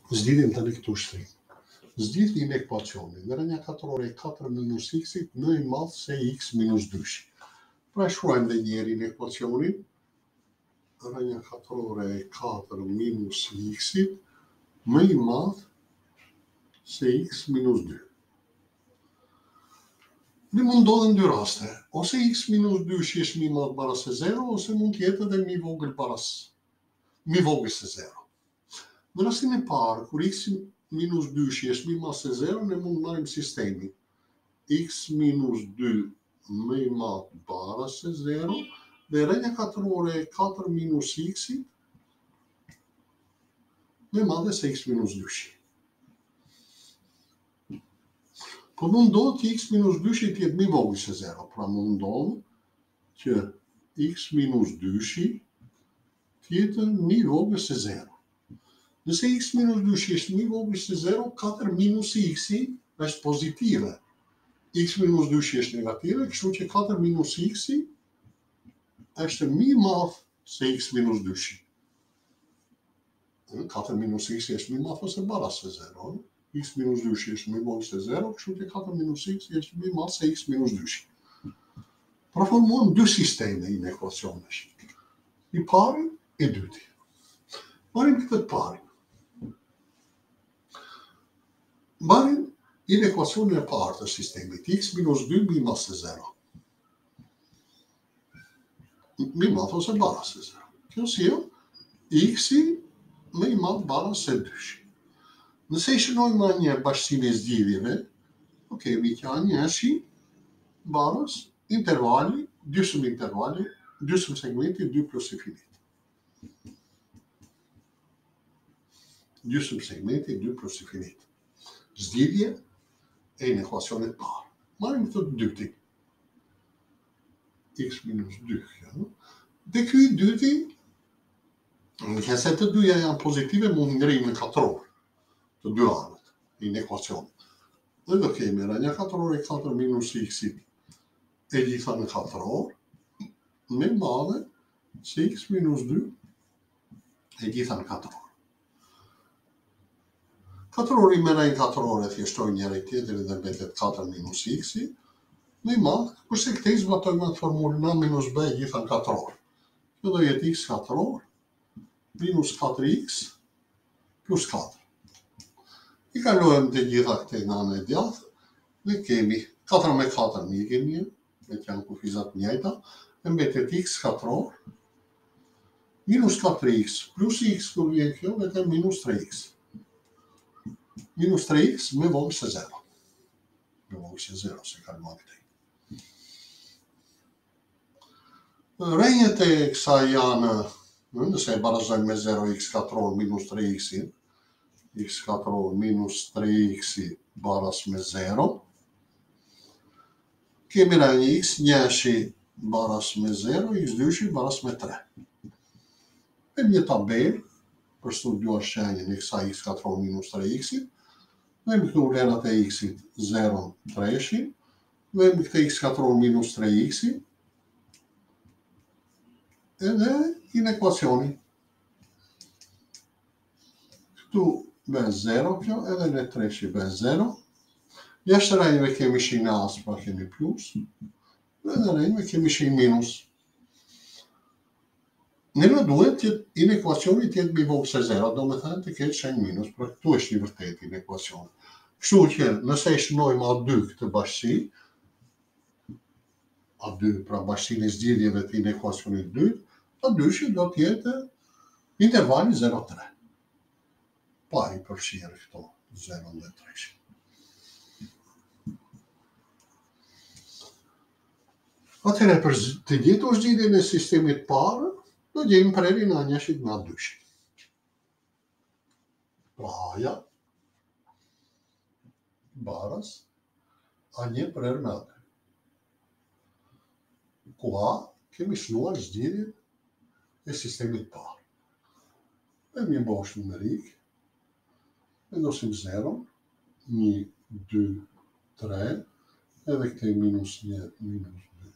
Zgjidhim tani këtë ushtrim. Zgjidhni inekuacionin. Rënja katrore e 4 minus x-it më i madh se x minus 2. Pra shkruajmë dhe njëri inekuacionin. Rënja katrore e 4 minus x-it më i madh se x minus 2. Ne mund ndodhen dy raste. Ose x minus 2 është më i madh para se 0, ose mund të jetë edhe më i vogël më i vogël se 0. Në rastin e parë, kur x minus 2 është më i madh se 0, ne mund marrim sistemin x minus 2 më i madh para se 0 dhe rënja katrore e 4 minus x-it më e madhe se x minus 2. Po mund ndodhë që x minus 2 të jetë më i vogël se 0, pra mund ndodhë që x minus 2 të jetë më i vogël se 0. Nëse x minus 2 është më i vogël se 0, 4 minus x-i është pozitive. X minus 2 është negative, kështu që 4 minus x-i është më i madh se x minus 2. 4 minus x është më i madh ose para se 0. X minus 2 është më i vogël se 0, kështu që 4 minus x është më i madh se x minus 2. Pra formuan dy sisteme inekuacionesh. I pari e dyti. Marim këtë të parin. Marim inekuacionin e parë të sistemit x minus 2 më i madh se 0. Më i madh ose para se 0. Kjo sjell x-i më i madh para se 2. Nëse i shënojmë një bashkësinë e zgjidhjeve, kemi që njëshi barës intervali, dyshëm segmenti 2 plus infinit. Dyshëm segmenti 2 plus infinit. Zgjidhje e inekuacionit parë. Marrim këtë të dyti. X minus 2. Dhe ky i dyti, nëse të dyja janë pozitive, mund ngrijmë në katror të dy anët e inekuacionit. Dhe do kemi rënja katrore e 4 minus x-it e gjitha në katror, më e madhe se x minus 2 e gjitha në katror. Katrori me rënjë katrore thjeshtoj njëri tjetrin dhe mbetet 4 minus x-i, më i madh, kurse këtë i zbatojmë atë formulën a minus b e gjitha në katror. Kjo do jetë x katror minus 4x plus 4. I kalojmë të gjitha këte në anë e djathtë, dhe kemi 4 me 4 njëke një, me që janë kufizat njëjta, e mbetet x katror minus 4x plus x kur vjen kjo, vetë minus 3x. Minus 3x me vogël se 0. Me vogël se 0, se kalma këtej. Rënjët e kësaj janë, nëse e barazojmë me 0 x katror minus 3x, x katror minus 3x baras me 0. Kemi rënjë x njëshi baras me 0, x dyshi baras me 3. E një tabel për studiuar shenjën e kësaj x katror minus 3x, dhe më këtu vlerat e x-it 0, 3, dhe më këte x katror minus 3x, edhe inekuacioni. Këtu bën 0 kjo, edhe në 3 bën 0. Jashtë rënjëve kemi shenjë as, pra kemi plus, dhe në rënjëve kemi shenjë minus. Ne në duhet që inekuacioni të jetë më i vogël se 0, do me thënë të ketë shenjë minus, pra këtu është i vërtet inekuacioni. Kështu që nëse i shënojmë A2 këtë bashkësi, A2 pra bashkësinë e zgjidhjeve të inekuacionit 2, A2 do të jetë intervali 0,3. Pa i përfshirë këto 0 dhe 3. Atëherë për të gjetur zgjidhjen e sistemit parë, do gjejmë prerjen e A1-shit me A2-shit. Pra A-ja baras A1 prerë me A2. Ku A kemi shënuar zgjidhjen e sistemit parë. Dhe një bosh numerik, vendosim 0, 1, 2, 3, edhe këte minus 1, minus 2.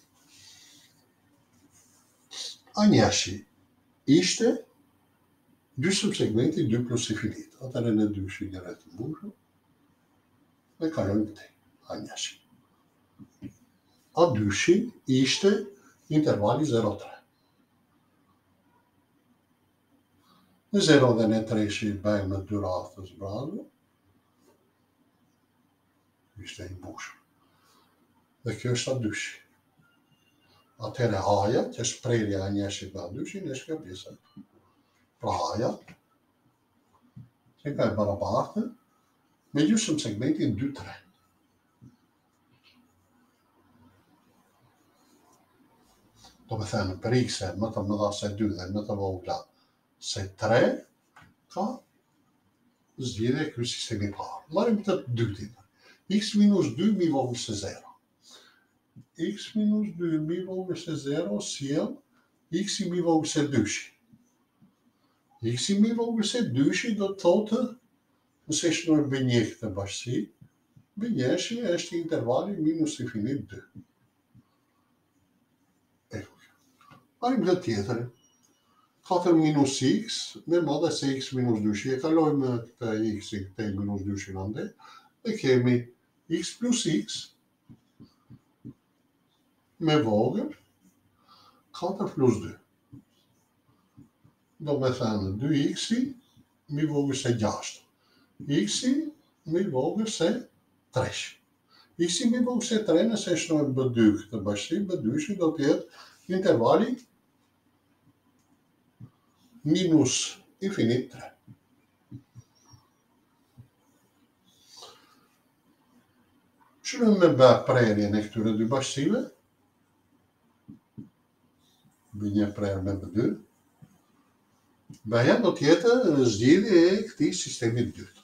A1-shi ishte Dyshim segmenti 2 plus infinit. Atëherë në dyshi një rreth të mbushur dhe kalojmë këtej. A1. A2 ishte intervali 0,3. Në 0 dhe në 3 bëjmë në 2 radhë të zbrazur. Ishte i mbushur. Dhe kjo është A2. Atëherë haja, që është prerja e A1 me A2, është kjo pjesa. Pra haja, që ka e barabartë, me gjysmë segmentin 2-3. Do me thënë, për x e më të mëdha se 2 dhe më të vogla se 3, ka zgjidhje ky sistemi parë. Marrim të dytin. X minus 2 mi vogël se 0. X minus 2 mi vogël se 0 sjell x i mi vogël se 2. X i mi vogël se 2 do të thotë, nëse shnojmë B1 këtë bashkësi, B1 është intervali minus infinit 2. Marim dhe tjetër, 4 minus x, me madhe se x minus 2, e kalojmë këtë x i këtë minus 2 në ande, dhe kemi x plus x, me vogël, 4 plus 2. Do me thënë 2x-i, mi vogël se 6. X-i, mi vogël se 3. X-i mi vogël se 3, nëse shnojmë B2 këtë bashkësi, B2 do tjetë intervali minus infinit 3. Shërëm me bë prerjen e këtyre dy bashkësive, B1 prerë me B2, bëja do tjetë zgjidhje e këtij sistemit dytë.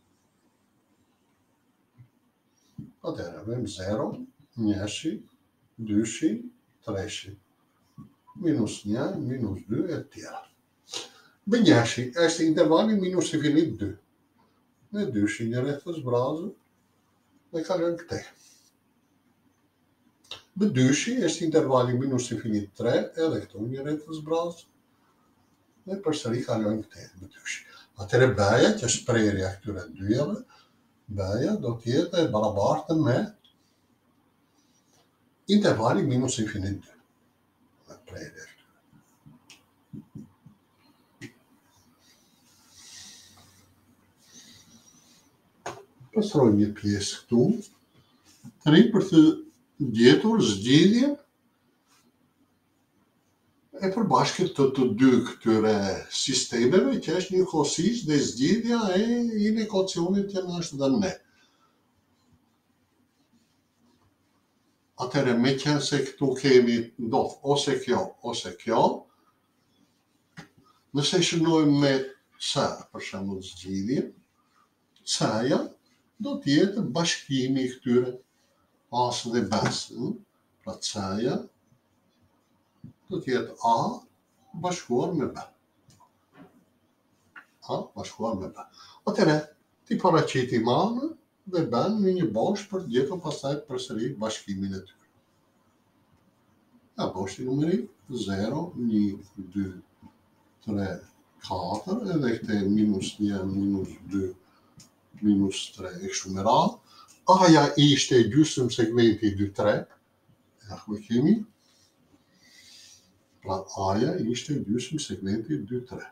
Atëherë, vëmë 0, 1, 2, 3, minus 1, minus 2 e tjera. B1 është intervali minus infinit 2. Në 2 një rreth të zbrazur dhe kalojmë këtej. B2 është intervali minus infinit 3, edhe këtu një rreth të zbrazur dhe përsëri kalojmë këtej B2. Atëherë B-ja, që është prerja këtyre dyjave, B-ja do të jetë e barabartë me intervali minus infinit 2. Dhe prerja. Pastrojmë një pjesë këtu, tani për të gjetur zgjidhjen e përbashkët të dy këtyre sistemeve, që është një kosis dhe zgjidhja e inekuacionit që na është dhënë ne. Atëherë, meqenëse këtu kemi ndodh ose kjo, nëse shënojmë me C, për shembull zgjidhjen, C-ja do të jetë bashkimi i këtyre A-s dhe B-s. Pra C-ja do të jetë A bashkuar me B. A bashkuar me B. Atëherë, ti paraqitim A-n dhe B-n në një bosh për të gjetur pastaj përsëri bashkimin e tyre. Ja, boshi numëri 0, 1, 2, 3, 4, edhe këte minus 1, minus 2, minus 3, e kështu me radhë. A-ja ishte gjysmë segmenti 2-3, ja ku e kemi. Pra A-ja ishte gjysmë segmenti 2-3.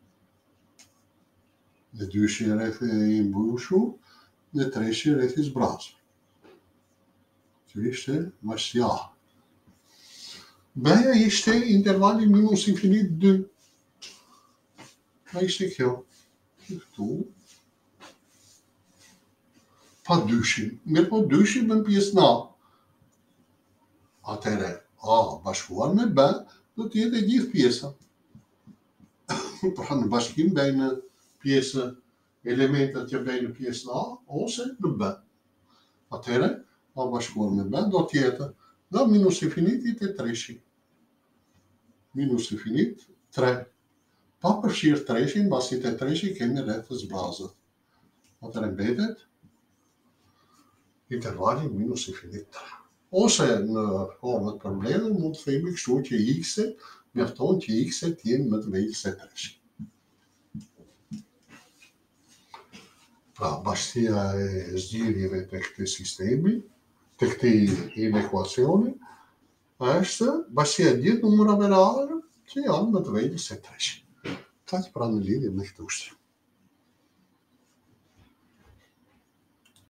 Në 2 rreth i mbushur, në 3 rreth i zbrazur. Kjo ishte bashkësia A. B-ja ishte intervali minus infinit 2. A ishte kjo. Këtu. Pa dyshin. Mirë po dyshin bën pjesë në A. Atëherë, A bashkuar me B do të jetë e gjithë pjesa. Pra në bashkim bëjnë pjesë elementet që bëjnë pjesë në A ose në B. Atëherë, A bashkuar me B do të jetë nga minus infinitit e 3. Minus infinit 3. Pa përfshirë 3, mbasi te 3 kemi rreth të zbrazët. Atëherë mbetet intervali minus infinit 3. Ose në formët përmbledhur mund të themi kështu që x-e mjafton që x-e të jenë më të vegjël se 3. Pra, bashkësia e zgjidhjeve të këtij sistemi, të këtij inekuacioni, është bashkësia e gjithë numrave reale që janë më të vogla se 3. Kaq pra në lidhje me këtë ushtrim.